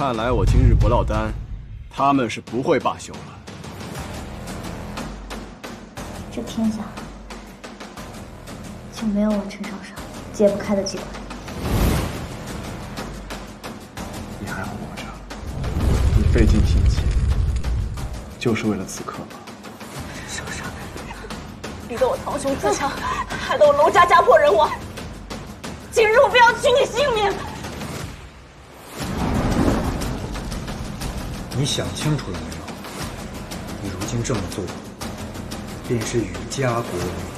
看来我今日不落单，他们是不会罢休了。 这天下就没有我陈少商解不开的机关。 你还活着，你费尽心机，就是为了此刻吗？ 少商，你对我堂兄自强，害得我娄家家破人亡。今日我便要取你性命！ 你想清楚了没有？你如今这么做，便是与家国为